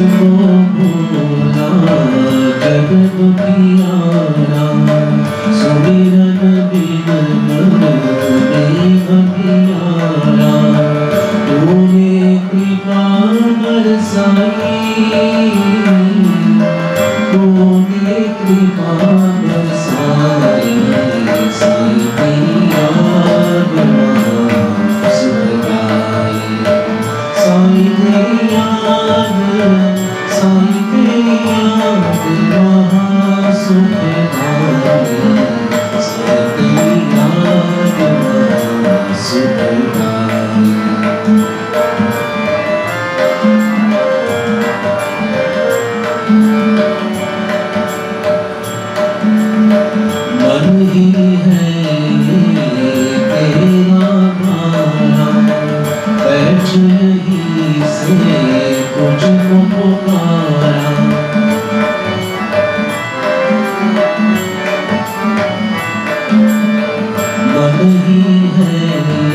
तुझको भूला जग दुखियारा, सुमिरन बिन मन में अभियारा। तूने कृपा बरसाई, तूने कृपा बरसाई, साईं तेरी याद सुखदाई, साईं तेरी याद, साईं तेरी याद महा सुखदाई, साईं तेरी याद महा सुखदाई। मन ही है तेरा भारा, बैठ ही से तुझको पुकारा। मन ही है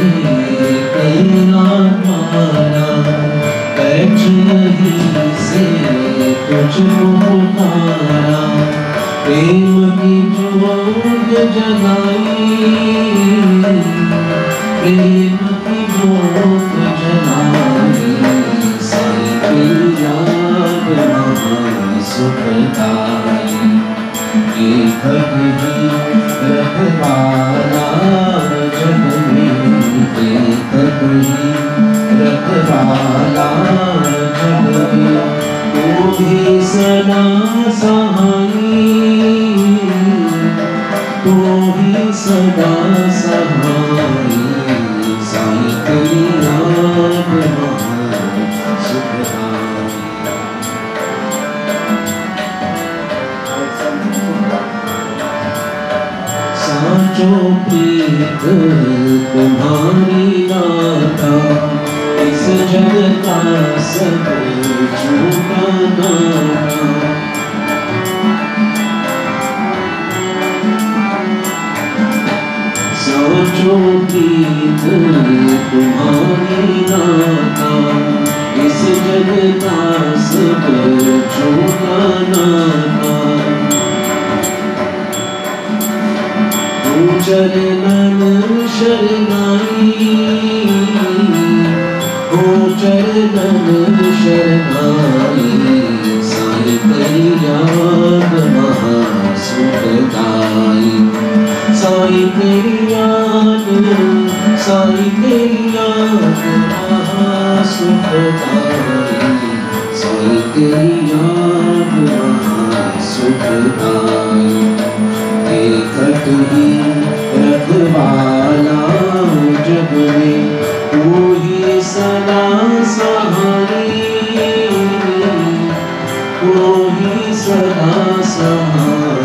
तेरा भारा, बैठ ही से तुझको पुकारा। प्रेम की जोत जगाई, प्रेम की जोत जगाई, साईं तेरी याद महा सुखदाई। एकक ही रखवाला जग में, एकक ही रखवाला जग में, तू भी सदा सहाई, तू भी सदा सहाई, साईं तेरी याद महा सुखदाई। साचो प्रीत तुम्हारी गाथा, इस जग का सब झूठा नाता। साचो प्रीत तुम्हारी गाथा, इस जग का सब झूठा नाता। चरणन शरणाई, हो चरणन शरणाई, साईं तेरी याद महा सुखदाई, साईं तेरी याद, साईं तेरी याद महा सुखदाई, साईं तेरी याद महा सुखदाई। एकक ही रखवाला जग में, तू ही सदा सहाई, तू ही सदा सहाई,